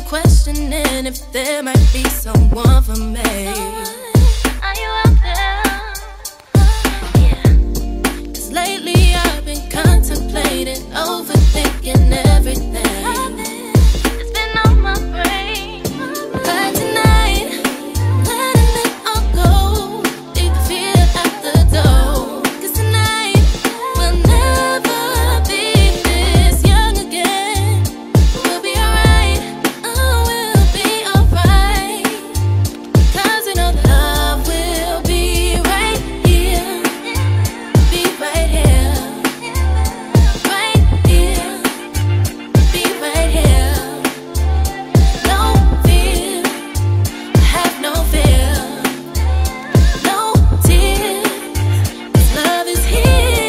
questioning if there might be someone for me. Are you out there? Yeah. 'Cause lately I've been contemplating, overthinking everything. It's been on my brain. But tonight, letting it all go, leave the fear at the door. 'Cause tonight we'll never be this young again. We'll be alright, oh, we'll be alright. 'Cause we know love will be right here. Be right here. Right here. Be right here. No fear, have no fear. No tears, 'cause love is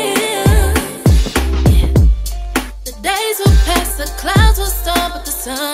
here. The days will pass, the clouds will storm, but the sun